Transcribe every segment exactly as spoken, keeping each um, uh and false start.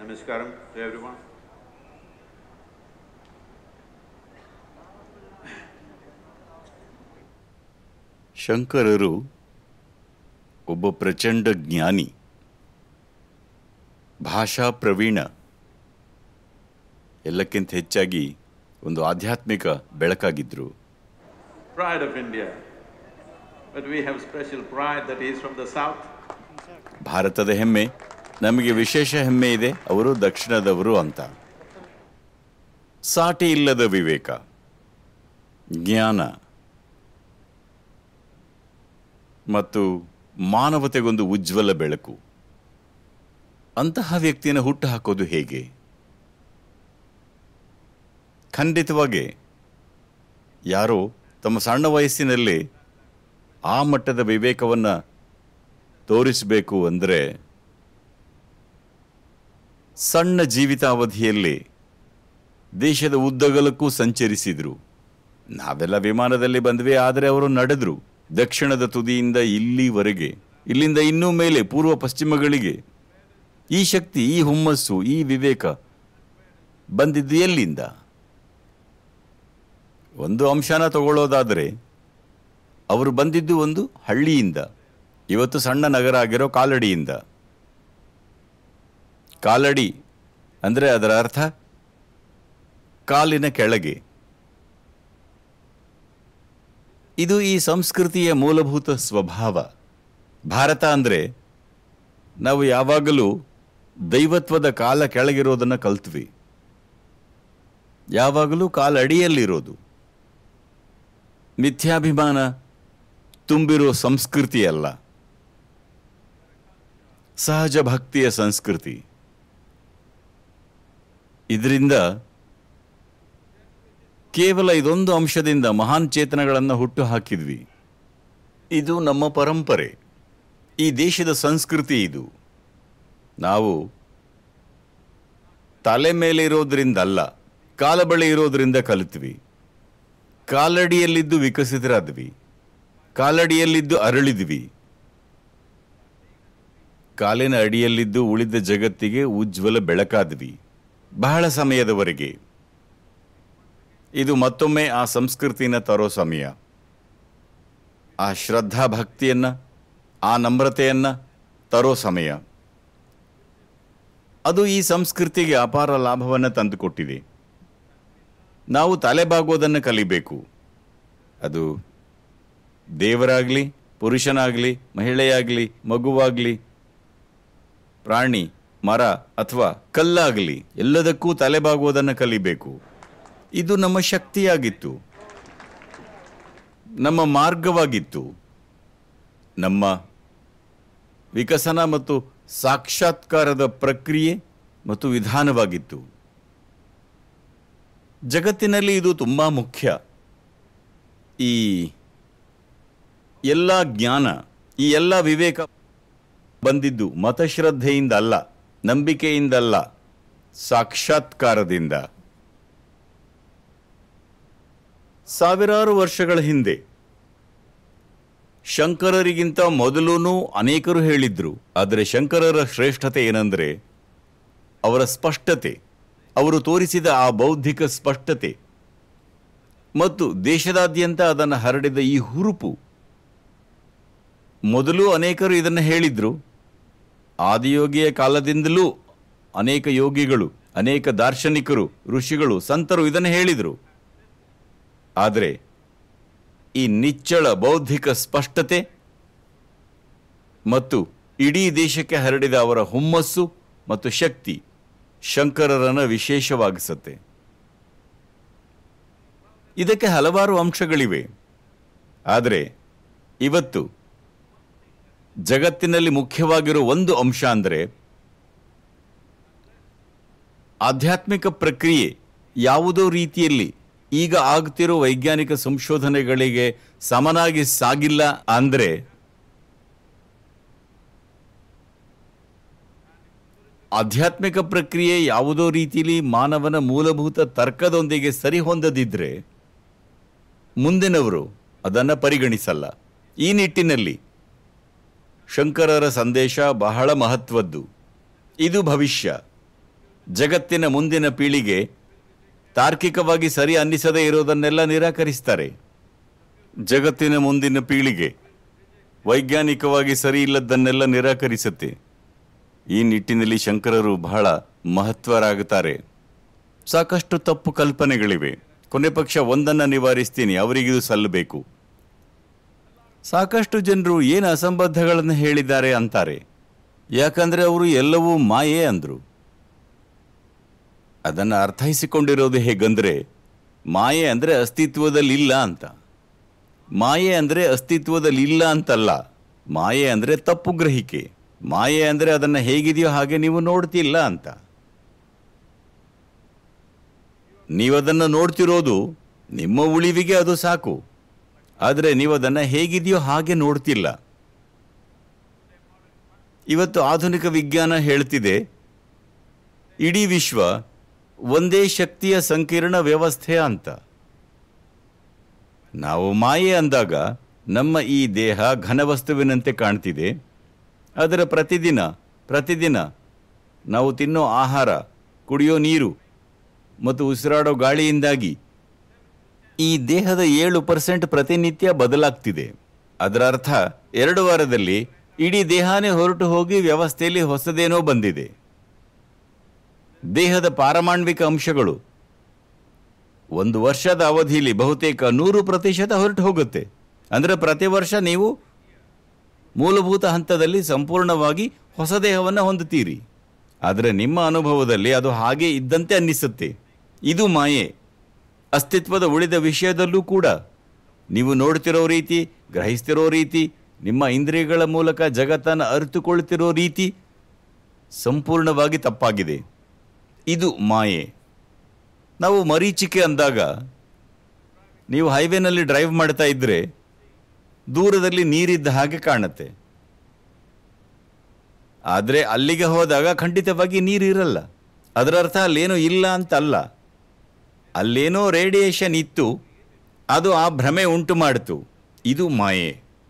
Namaskaram to everyone. ಶಂಕರರು ಒಬ್ಬ ಪ್ರಚಂಡ ಜ್ಞಾನಿ, ಭಾಷಾ ಪ್ರವೀಣ, ಎಲ್ಲಕ್ಕಿಂತ ಹೆಚ್ಚಾಗಿ ಒಂದು ಆಧ್ಯಾತ್ಮಿಕ ಬೆಳಕಾಗಿದ್ದರು. Pride of India, but we have special pride that he is from the south. ಭಾರತದ ಹೆಮ್ಮೆ, ನಮಗೆ ವಿಶೇಷ ಹೆಮ್ಮೆ ಇದೆ, ಅವರು ದಕ್ಷಿಣದವರು ಅಂತ. ಸಾಟಿ ಇಲ್ಲದ ವಿವೇಕ, ಜ್ಞಾನ ಮತ್ತು ಮಾನವತೆಗೊಂದು ಉಜ್ವಲ ಬೆಳಕು. ಅಂತಹ ವ್ಯಕ್ತಿಯನ್ನು ಹುಟ್ಟು ಹಾಕೋದು ಹೇಗೆ? ಖಂಡಿತವಾಗಿ ಯಾರೋ ತಮ್ಮ ಸಣ್ಣ ವಯಸ್ಸಿನಲ್ಲಿ ಆ ಮಟ್ಟದ ವಿವೇಕವನ್ನು ತೋರಿಸಬೇಕು ಅಂದರೆ ಸಣ್ಣ ಜೀವಿತಾವಧಿಯಲ್ಲಿ ದೇಶದ ಉದ್ದಗಲಕ್ಕೂ ಸಂಚರಿಸಿದ್ರು. ನಾವೆಲ್ಲ ವಿಮಾನದಲ್ಲಿ ಬಂದ್ವಿ, ಆದರೆ ಅವರು ನಡೆದ್ರು ದಕ್ಷಿಣದ ತುದಿಯಿಂದ ಇಲ್ಲಿವರೆಗೆ, ಇಲ್ಲಿಂದ ಇನ್ನೂ ಮೇಲೆ ಪೂರ್ವ ಪಶ್ಚಿಮಗಳಿಗೆ. ಈ ಶಕ್ತಿ, ಈ ಹುಮ್ಮಸ್ಸು, ಈ ವಿವೇಕ ಬಂದಿದ್ದು ಎಲ್ಲಿಂದ? ಒಂದು ಅಂಶನ ತಗೊಳ್ಳೋದಾದರೆ ಅವರು ಬಂದಿದ್ದು ಒಂದು ಹಳ್ಳಿಯಿಂದ, ಇವತ್ತು ಸಣ್ಣ ನಗರ ಆಗಿರೋ ಕಾಲಡಿಯಿಂದ. ಕಾಲಡಿ ಅಂದರೆ ಅದರ ಅರ್ಥ ಕಾಲಿನ ಕೆಳಗೆ. ಇದು ಈ ಸಂಸ್ಕೃತಿಯ ಮೂಲಭೂತ ಸ್ವಭಾವ. ಭಾರತ ಅಂದರೆ ನಾವು ಯಾವಾಗಲೂ ದೈವತ್ವದ ಕಾಲ ಕೆಳಗಿರೋದನ್ನು ಕಲ್ತ್ವಿ, ಯಾವಾಗಲೂ ಕಾಲಡಿಯಲ್ಲಿರೋದು. ಮಿಥ್ಯಾಭಿಮಾನ ತುಂಬಿರೋ ಸಂಸ್ಕೃತಿ ಅಲ್ಲ, ಸಹಜ ಭಕ್ತಿಯ ಸಂಸ್ಕೃತಿ. ಇದರಿಂದ ಕೇವಲ ಇದೊಂದು ಅಂಶದಿಂದ ಮಹಾನ್ ಚೇತನಗಳನ್ನು ಹುಟ್ಟು ಹಾಕಿದ್ವಿ. ಇದು ನಮ್ಮ ಪರಂಪರೆ, ಈ ದೇಶದ ಸಂಸ್ಕೃತಿ. ಇದು ನಾವು ತಲೆ ಮೇಲೆ ಇರೋದ್ರಿಂದಲ್ಲ, ಕಾಲ ಬಳಿ ಇರೋದ್ರಿಂದ ಕಲಿತ್ವಿ. ಕಾಲಡಿಯಲ್ಲಿದ್ದು ವಿಕಸಿತರಾದ್ವಿ, ಕಾಲಡಿಯಲ್ಲಿದ್ದು ಅರಳಿದ್ವಿ. ಕಾಲಿನ ಅಡಿಯಲ್ಲಿದ್ದು ಉಳಿದ ಜಗತ್ತಿಗೆ ಉಜ್ವಲ ಬೆಳಕಾದ್ವಿ ಬಹಳ ಸಮಯದವರೆಗೆ. ಇದು ಮತ್ತೊಮ್ಮೆ ಆ ಸಂಸ್ಕೃತಿನ ತರೋ ಸಮಯ. ಆ ಶ್ರದ್ಧಾ ಭಕ್ತಿಯನ್ನು, ಆ ನಮ್ರತೆಯನ್ನು ತರೋ ಸಮಯ. ಅದು ಈ ಸಂಸ್ಕೃತಿಗೆ ಅಪಾರ ಲಾಭವನ್ನು ತಂದುಕೊಟ್ಟಿದೆ. ನಾವು ತಲೆಬಾಗೋದನ್ನು ಕಲಿಬೇಕು. ಅದು ದೇವರಾಗಲಿ, ಪುರುಷನಾಗಲಿ, ಮಹಿಳೆಯಾಗಲಿ, ಮಗುವಾಗಲಿ, ಪ್ರಾಣಿ, ಮರ ಅಥವಾ ಕಲ್ಲಾಗಲಿ, ಎಲ್ಲದಕ್ಕೂ ತಲೆಬಾಗುವುದನ್ನು ಕಲಿಬೇಕು. ಇದು ನಮ್ಮ ಶಕ್ತಿಯಾಗಿತ್ತು, ನಮ್ಮ ಮಾರ್ಗವಾಗಿತ್ತು, ನಮ್ಮ ವಿಕಸನ ಮತ್ತು ಸಾಕ್ಷಾತ್ಕಾರದ ಪ್ರಕ್ರಿಯೆ ಮತ್ತು ವಿಧಾನವಾಗಿತ್ತು. ಜಗತ್ತಿನಲ್ಲಿ ಇದು ತುಂಬ ಮುಖ್ಯ. ಈ ಎಲ್ಲ ಜ್ಞಾನ, ಈ ಎಲ್ಲ ವಿವೇಕ ಬಂದಿದ್ದು ಮತಶ್ರದ್ಧೆಯಿಂದ ಅಲ್ಲ, ನಂಬಿಕೆಯಿಂದಲ್ಲ, ಸಾಕ್ಷಾತ್ಕಾರದಿಂದ. ಸಾವಿರಾರು ವರ್ಷಗಳ ಹಿಂದೆ ಶಂಕರರಿಗಿಂತ ಮೊದಲೂ ಅನೇಕರು ಹೇಳಿದ್ರು. ಆದರೆ ಶಂಕರರ ಶ್ರೇಷ್ಠತೆ ಏನಂದರೆ ಅವರ ಸ್ಪಷ್ಟತೆ, ಅವರು ತೋರಿಸಿದ ಆ ಬೌದ್ಧಿಕ ಸ್ಪಷ್ಟತೆ ಮತ್ತು ದೇಶದಾದ್ಯಂತ ಅದನ್ನು ಹರಡಿದ ಈ ಹುರುಪು. ಮೊದಲು ಅನೇಕರು ಇದನ್ನು ಹೇಳಿದ್ರು. ಆದಿಯೋಗಿಯ ಕಾಲದಿಂದಲೂ ಅನೇಕ ಯೋಗಿಗಳು, ಅನೇಕ ದಾರ್ಶನಿಕರು, ಋಷಿಗಳು, ಸಂತರು ಇದನ್ನು ಹೇಳಿದರು. ಆದರೆ ಈ ನಿಚ್ಚಳ ಬೌದ್ಧಿಕ ಸ್ಪಷ್ಟತೆ ಮತ್ತು ಇಡೀ ದೇಶಕ್ಕೆ ಹರಡಿದ ಅವರ ಹುಮ್ಮಸ್ಸು ಮತ್ತು ಶಕ್ತಿ ಶಂಕರರನ್ನು ವಿಶೇಷವಾಗಿಸುತ್ತೆ. ಇದಕ್ಕೆ ಹಲವಾರು ಅಂಶಗಳಿವೆ. ಆದರೆ ಇವತ್ತು ಜಗತ್ತಿನಲ್ಲಿ ಮುಖ್ಯವಾಗಿರೋ ಒಂದು ಅಂಶ ಅಂದರೆ ಆಧ್ಯಾತ್ಮಿಕ ಪ್ರಕ್ರಿಯೆ ಯಾವುದೋ ರೀತಿಯಲ್ಲಿ ಈಗ ಆಗ್ತಿರೋ ವೈಜ್ಞಾನಿಕ ಸಂಶೋಧನೆಗಳಿಗೆ ಸಮನಾಗಿ ಸಾಗಿಲ್ಲ. ಅಂದರೆ ಆಧ್ಯಾತ್ಮಿಕ ಪ್ರಕ್ರಿಯೆ ಯಾವುದೋ ರೀತಿಯಲ್ಲಿ ಮಾನವನ ಮೂಲಭೂತ ತರ್ಕದೊಂದಿಗೆ ಸರಿ ಹೊಂದದಿದ್ದರೆ ಮುಂದಿನವರು ಅದನ್ನು ಪರಿಗಣಿಸಲ್ಲ. ಈ ನಿಟ್ಟಿನಲ್ಲಿ ಶಂಕರರ ಸಂದೇಶ ಬಹಳ ಮಹತ್ವದ್ದು. ಇದು ಭವಿಷ್ಯ. ಜಗತ್ತಿನ ಮುಂದಿನ ಪೀಳಿಗೆ ತಾರ್ಕಿಕವಾಗಿ ಸರಿ ಅನ್ನಿಸದೇ ಇರೋದನ್ನೆಲ್ಲ ನಿರಾಕರಿಸ್ತಾರೆ. ಜಗತ್ತಿನ ಮುಂದಿನ ಪೀಳಿಗೆ ವೈಜ್ಞಾನಿಕವಾಗಿ ಸರಿ ಇಲ್ಲದನ್ನೆಲ್ಲ ನಿರಾಕರಿಸುತ್ತೆ. ಈ ನಿಟ್ಟಿನಲ್ಲಿ ಶಂಕರರು ಬಹಳ ಮಹತ್ವರಾಗುತ್ತಾರೆ. ಸಾಕಷ್ಟು ತಪ್ಪು ಕಲ್ಪನೆಗಳಿವೆ. ಕೊನೆ ಪಕ್ಷ ಒಂದನ್ನು ನಿವಾರಿಸ್ತೀನಿ, ಅವರಿಗಿದು ಸಲ್ಲಬೇಕು. ಸಾಕಷ್ಟು ಜನರು ಏನು ಅಸಂಬದ್ಧಗಳನ್ನು ಹೇಳಿದ್ದಾರೆ ಅಂತಾರೆ, ಯಾಕಂದರೆ ಅವರು ಎಲ್ಲವೂ ಮಾಯೆ ಅಂದರು. ಅದನ್ನು ಅರ್ಥೈಸಿಕೊಂಡಿರೋದು ಹೇಗಂದರೆ, ಮಾಯೆ ಅಂದರೆ ಅಸ್ತಿತ್ವದಲ್ಲಿಲ್ಲ ಅಂತ. ಮಾಯೆ ಅಂದರೆ ಅಸ್ತಿತ್ವದಲ್ಲಿಲ್ಲ ಅಂತಲ್ಲ, ಮಾಯೆ ಅಂದರೆ ತಪ್ಪು ಗ್ರಹಿಕೆ. ಮಾಯೆ ಅಂದರೆ ಅದನ್ನು ಹೇಗಿದೆಯೋ ಹಾಗೆ ನೀವು ನೋಡ್ತಿಲ್ಲ ಅಂತ. ನೀವದನ್ನು ನೋಡ್ತಿರೋದು ನಿಮ್ಮ ಉಳಿವಿಗೆ ಅದು ಸಾಕು, ಆದರೆ ನೀವು ಅದನ್ನು ಹೇಗಿದೆಯೋ ಹಾಗೆ ನೋಡ್ತಿಲ್ಲ. ಇವತ್ತು ಆಧುನಿಕ ವಿಜ್ಞಾನ ಹೇಳ್ತಿದೆ, ಇಡೀ ವಿಶ್ವ ಒಂದೇ ಶಕ್ತಿಯ ಸಂಕೀರ್ಣ ವ್ಯವಸ್ಥೆ ಅಂತ. ನಾವು ಮಾಯೆ ಅಂದಾಗ ನಮ್ಮ ಈ ದೇಹ ಘನವಸ್ತುವಿನಂತೆ ಕಾಣ್ತಿದೆ. ಅದರ ಪ್ರತಿದಿನ ಪ್ರತಿದಿನ ನಾವು ತಿನ್ನೋ ಆಹಾರ, ಕುಡಿಯೋ ನೀರು ಮತ್ತು ಉಸಿರಾಡೋ ಗಾಳಿಯಿಂದಾಗಿ ಈ ದೇಹದ ಏಳು ಪರ್ಸೆಂಟ್ ಪ್ರತಿನಿತ್ಯ ಬದಲಾಗ್ತಿದೆ. ಅದರ ಅರ್ಥ ಎರಡು ವಾರದಲ್ಲಿ ಇಡೀ ದೇಹನೇ ಹೊರಟು ಹೋಗಿ ವ್ಯವಸ್ಥೆಯಲ್ಲಿ ಹೊಸದೇನೋ ಬಂದಿದೆ. ದೇಹದ ಪಾರಮಾಣ್ವಿಕ ಅಂಶಗಳು ಒಂದು ವರ್ಷದ ಅವಧಿಯಲ್ಲಿ ಬಹುತೇಕ ನೂರು ಪ್ರತಿಶತ ಹೊರಟು ಹೋಗುತ್ತೆ. ಅಂದರೆ ಪ್ರತಿ ವರ್ಷ ನೀವು ಮೂಲಭೂತ ಹಂತದಲ್ಲಿ ಸಂಪೂರ್ಣವಾಗಿ ಹೊಸ ದೇಹವನ್ನು ಹೊಂದುತ್ತೀರಿ. ಆದರೆ ನಿಮ್ಮ ಅನುಭವದಲ್ಲಿ ಅದು ಹಾಗೆ ಇದ್ದಂತೆ ಅನ್ನಿಸುತ್ತೆ. ಇದು ಮಾಯೆ. ಅಸ್ತಿತ್ವದ ಉಳಿದ ವಿಷಯದಲ್ಲೂ ಕೂಡ ನೀವು ನೋಡ್ತಿರೋ ರೀತಿ, ಗ್ರಹಿಸ್ತಿರೋ ರೀತಿ, ನಿಮ್ಮ ಇಂದ್ರಿಯಗಳ ಮೂಲಕ ಜಗತ್ತನ್ನು ಅರಿತುಕೊಳ್ತಿರೋ ರೀತಿ ಸಂಪೂರ್ಣವಾಗಿ ತಪ್ಪಾಗಿದೆ. ಇದು ಮಾಯೆ. ನಾವು ಮರೀಚಿಕೆ ಅಂದಾಗ, ನೀವು ಹೈವೇನಲ್ಲಿ ಡ್ರೈವ್ ಮಾಡ್ತಾ ಇದ್ದರೆ ದೂರದಲ್ಲಿ ನೀರಿದ್ದ ಹಾಗೆ ಕಾಣುತ್ತೆ. ಆದರೆ ಅಲ್ಲಿಗೆ ಹೋದಾಗ ಖಂಡಿತವಾಗಿ ನೀರಿರಲ್ಲ. ಅದರ ಅರ್ಥ ಅಲ್ಲೇನೋ ಇಲ್ಲ ಅಂತಲ್ಲ, ಅಲ್ಲೇನೋ ರೇಡಿಯೇಷನ್ ಇತ್ತು, ಅದು ಆ ಭ್ರಮೆ ಉಂಟು ಮಾಡಿತು. ಇದು ಮಾಯೆ.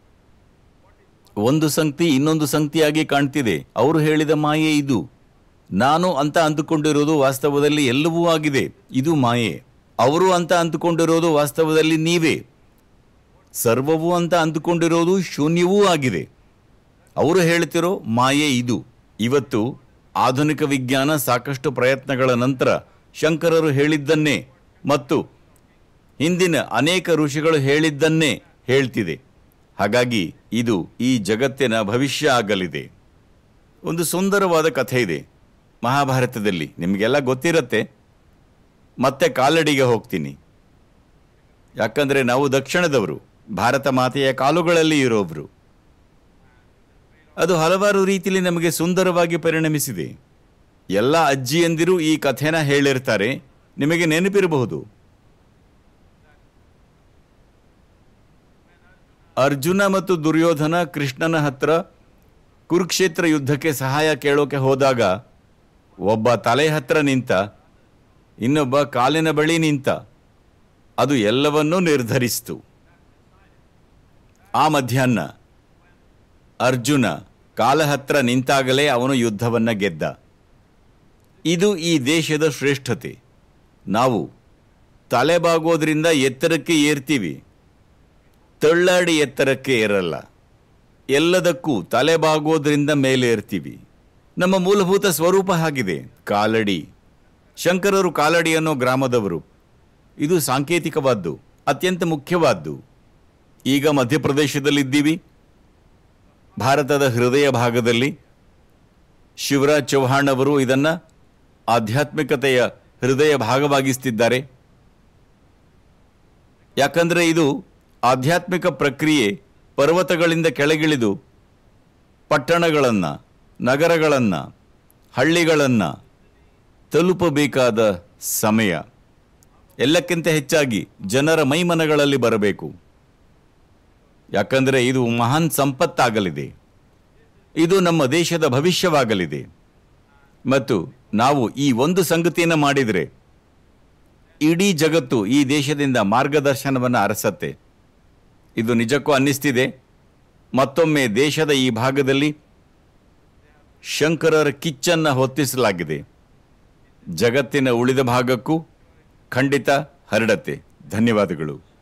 ಒಂದು ಸಂಗತಿ ಇನ್ನೊಂದು ಸಂಗತಿಯಾಗಿ ಕಾಣ್ತಿದೆ. ಅವರು ಹೇಳಿದ ಮಾಯೆ ಇದು. ನಾನು ಅಂತ ಅಂದುಕೊಂಡಿರೋದು ವಾಸ್ತವದಲ್ಲಿ ಎಲ್ಲವೂ ಆಗಿದೆ. ಇದು ಮಾಯೆ. ಅವರು ಅಂತ ಅಂದುಕೊಂಡಿರೋದು ವಾಸ್ತವದಲ್ಲಿ ನೀವೇ. ಸರ್ವವೂ ಅಂತ ಅಂದುಕೊಂಡಿರೋದು ಶೂನ್ಯವೂ ಆಗಿದೆ. ಅವರು ಹೇಳ್ತಿರೋ ಮಾಯೆ ಇದು. ಇವತ್ತು ಆಧುನಿಕ ವಿಜ್ಞಾನ ಸಾಕಷ್ಟು ಪ್ರಯತ್ನಗಳ ನಂತರ ಶಂಕರರು ಹೇಳಿದ್ದನ್ನೇ ಮತ್ತು ಹಿಂದಿನ ಅನೇಕ ಋಷಿಗಳು ಹೇಳಿದ್ದನ್ನೇ ಹೇಳ್ತಿದೆ. ಹಾಗಾಗಿ ಇದು ಈ ಜಗತ್ತಿನ ಭವಿಷ್ಯ ಆಗಲಿದೆ. ಒಂದು ಸುಂದರವಾದ ಕಥೆ ಇದೆ ಮಹಾಭಾರತದಲ್ಲಿ, ನಿಮಗೆಲ್ಲ ಗೊತ್ತಿರತ್ತೆ. ಮತ್ತೆ ಕಾಲಡಿಗೆ ಹೋಗ್ತೀನಿ, ಯಾಕಂದರೆ ನಾವು ದಕ್ಷಿಣದವರು, ಭಾರತ ಮಾತೆಯ ಕಾಲುಗಳಲ್ಲಿ ಇರೋಬ್ರು. ಅದು ಹಲವಾರು ರೀತಿಯಲ್ಲಿ ನಮಗೆ ಸುಂದರವಾಗಿ ಪರಿಣಮಿಸಿದೆ. ಎಲ್ಲ ಅಜ್ಜಿಯಂದಿರು ಈ ಕಥೆನ ಹೇಳಿರ್ತಾರೆ. ನಿಮಗೆ ನೆನಪಿರಬಹುದು, ಅರ್ಜುನ ಮತ್ತು ದುರ್ಯೋಧನ ಕೃಷ್ಣನ ಹತ್ರ ಕುರುಕ್ಷೇತ್ರ ಯುದ್ಧಕ್ಕೆ ಸಹಾಯ ಕೇಳೋಕೆ ಹೋದಾಗ ಒಬ್ಬ ತಲೆ ಹತ್ರ ನಿಂತ, ಇನ್ನೊಬ್ಬ ಕಾಲಿನ ಬಳಿ ನಿಂತ. ಅದು ಎಲ್ಲವನ್ನೂ ನಿರ್ಧರಿಸಿತು. ಆ ಮಧ್ಯಾಹ್ನ ಅರ್ಜುನ ಕಾಲ ಹತ್ರ ನಿಂತಾಗಲೇ ಅವನು ಯುದ್ಧವನ್ನು ಗೆದ್ದ. ಇದು ಈ ದೇಶದ ಶ್ರೇಷ್ಠತೆ. ನಾವು ತಲೆಬಾಗೋದ್ರಿಂದ ಎತ್ತರಕ್ಕೆ ಏರ್ತೀವಿ, ತಳ್ಳಾಡಿ ಎತ್ತರಕ್ಕೆ ಏರಲ್ಲ. ಎಲ್ಲದಕ್ಕೂ ತಲೆಬಾಗೋದ್ರಿಂದ ಮೇಲೆ ಏರ್ತೀವಿ. ನಮ್ಮ ಮೂಲಭೂತ ಸ್ವರೂಪ ಆಗಿದೆ, ಕಾಲಡಿ. ಶಂಕರರು ಕಾಲಡಿ ಅನ್ನೋ ಗ್ರಾಮದವರು. ಇದು ಸಾಂಕೇತಿಕವಾದ್ದು, ಅತ್ಯಂತ ಮುಖ್ಯವಾದ್ದು. ಈಗ ಮಧ್ಯಪ್ರದೇಶದಲ್ಲಿದ್ದೀವಿ, ಭಾರತದ ಹೃದಯ ಭಾಗದಲ್ಲಿ. ಶಿವರಾಜ್ ಚೌಹಾಣ್ ಅವರು ಇದನ್ನು ಆಧ್ಯಾತ್ಮಿಕತೆಯ ಹೃದಯ ಭಾಗವಾಗಿಸ್ತಿದ್ದಾರೆ. ಯಾಕಂದರೆ ಇದು ಆಧ್ಯಾತ್ಮಿಕ ಪ್ರಕ್ರಿಯೆ ಪರ್ವತಗಳಿಂದ ಕೆಳಗಿಳಿದು ಪಟ್ಟಣಗಳನ್ನು, ನಗರಗಳನ್ನು, ಹಳ್ಳಿಗಳನ್ನು ತಲುಪಬೇಕಾದ ಸಮಯ. ಎಲ್ಲಕ್ಕಿಂತ ಹೆಚ್ಚಾಗಿ ಜನರ ಮೈಮನಗಳಲ್ಲಿ ಬರಬೇಕು. ಯಾಕಂದರೆ ಇದು ಮಹಾನ್ ಸಂಪತ್ತಾಗಲಿದೆ. ಇದು ನಮ್ಮ ದೇಶದ ಭವಿಷ್ಯವಾಗಲಿದೆ. ಮತ್ತು ನಾವು ಈ ಒಂದು ಸಂಗತಿಯನ್ನು ಮಾಡಿದರೆ ಇಡೀ ಜಗತ್ತು ಈ ದೇಶದಿಂದ ಮಾರ್ಗದರ್ಶನವನ್ನು ಅರಸತ್ತೆ. ಇದು ನಿಜಕ್ಕೂ ಅನ್ನಿಸ್ತಿದೆ. ಮತ್ತೊಮ್ಮೆ ದೇಶದ ಈ ಭಾಗದಲ್ಲಿ ಶಂಕರರ ಕಿಚ್ಚನ್ನು ಹೊತ್ತಿಸಲಾಗಿದೆ. ಜಗತ್ತಿನ ಉಳಿದ ಭಾಗಕ್ಕೂ ಖಂಡಿತ ಹರಡತ್ತೆ. ಧನ್ಯವಾದಗಳು.